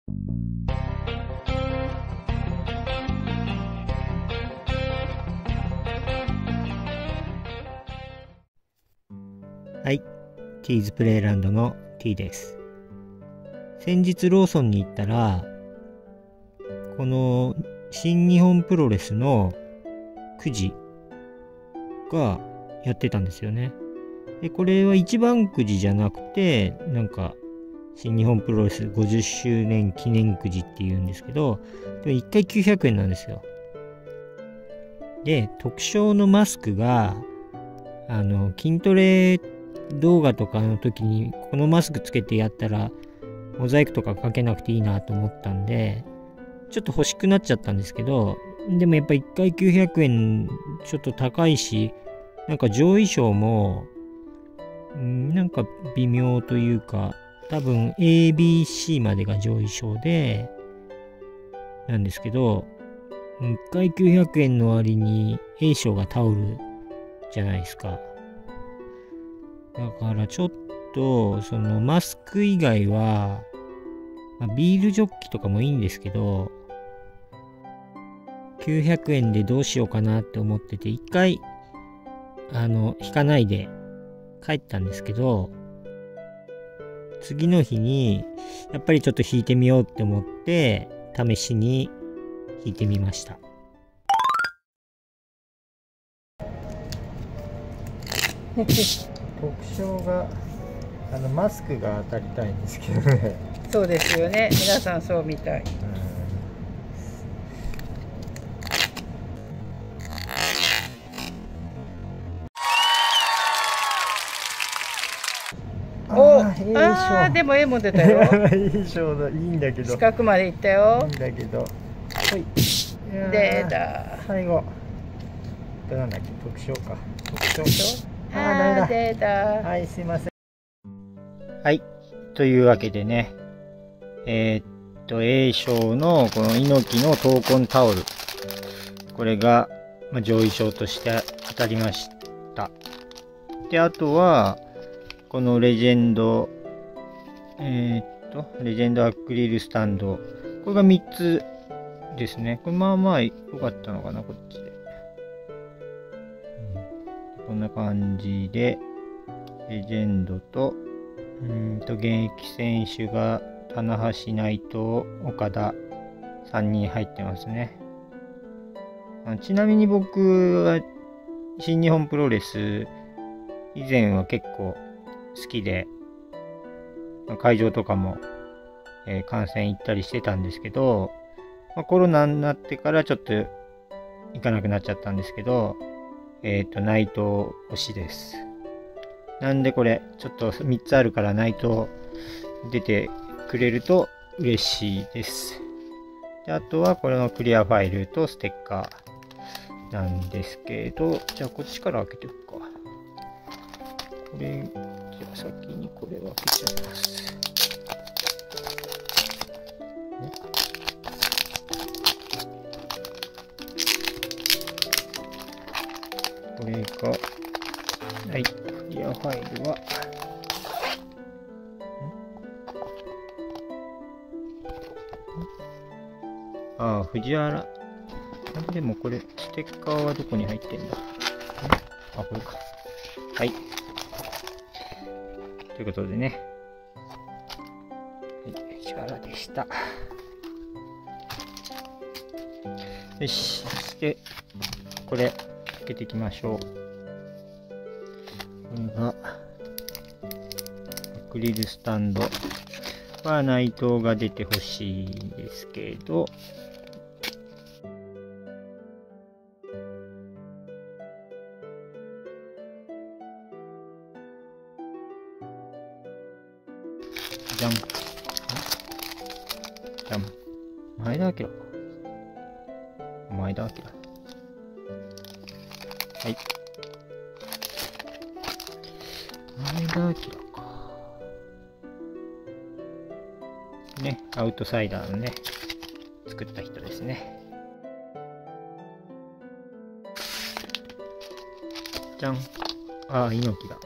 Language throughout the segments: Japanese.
はい、ティーズプレイランドの T です。先日ローソンに行ったら、この新日本プロレスのくじがやってたんですよね。で、これは一番くじじゃなくて、なんか新日本プロレス50周年記念くじっていうんですけど、でも1回900円なんですよ。で、特賞のマスクが、筋トレ動画とかの時にこのマスクつけてやったらモザイクとかかけなくていいなと思ったんで、ちょっと欲しくなっちゃったんですけど、でもやっぱ1回900円ちょっと高いし、なんか上位賞もなんか微妙というか、多分 ABC までが上位賞でなんですけど、1回900円の割に A 賞がタオルじゃないですか。だからちょっとそのマスク以外は、ビールジョッキとかもいいんですけど、900円でどうしようかなって思ってて、一回引かないで帰ったんですけど、次の日にやっぱりちょっと引いてみようって思って試しに引いてみました。特賞がマスクが当たりたいんですけどね。 そうですよね、皆さんそうみたい。でも絵も出たよ。 A 賞だ、いいんだけど。 近くまで行ったよ。 いいんだけど。はい。 出た。 最後。なんだっけ、特賞か。特賞。ダメだ。 出た。 はい、すいません。はい。というわけでね。A 賞のこの猪木の闘魂タオル。これが、上位賞として当たりました。で、あとは、このレジェンド、レジェンドアクリルスタンド。これが3つですね。これまあまあ良かったのかな、こっちで。こんな感じで、レジェンドと、現役選手が、棚橋、内藤、岡田、3人入ってますね。ちなみに僕は、新日本プロレス、以前は結構好きで、会場とかも、観戦行ったりしてたんですけど、コロナになってからちょっと行かなくなっちゃったんですけど、内藤推しです。なんでこれ、ちょっと3つあるから内藤出てくれると嬉しいです。で、あとはこれのクリアファイルとステッカーなんですけど、じゃあこっちから開けておくか。これ、じゃあ先にこれを開けちゃいます。これが、はい、クリアファイルは、藤原。でもこれ、ステッカーはどこに入ってんだ？これか。はい。ということでね。はい、藤原でした。よし。そして、これ、開けていきましょう。これが、アクリルスタンドは内藤が出てほしいんですけど、じゃん。じゃん。前田明。前田明。はい。前田明か。ね、アウトサイダーのね、作った人ですね。じゃん。猪木だ。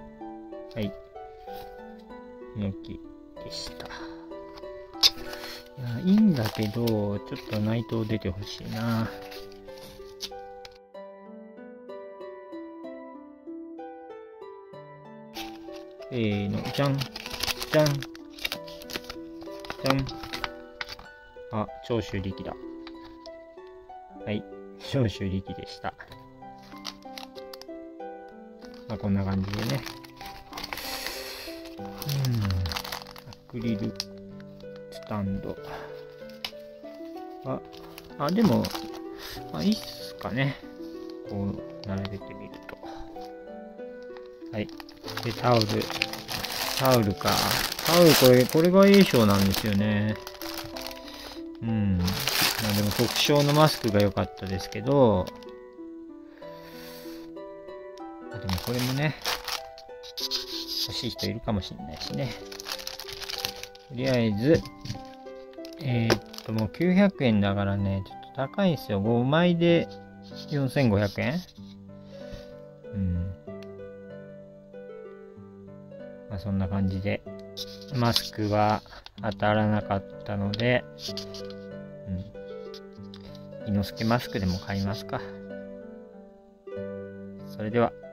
はい。猪木でした。 あ、いいんだけど、ちょっと内藤出てほしいな。せーの、じゃん、じゃん、じゃん。あ、長州力だ。はい、長州力でした。まあ、こんな感じでね。アクリルスタンド。でも、いいっすかね。こう、並べてみると。はい。で、タオルか。タオル、これが A 賞なんですよね。まあでも特賞のマスクが良かったですけど、でもこれもね、欲しい人いるかもしれないしね。とりあえず、もう900円だからね、ちょっと高いんですよ。5枚で4500円。まあそんな感じで、マスクは当たらなかったので、伊之助マスクでも買いますか。それでは。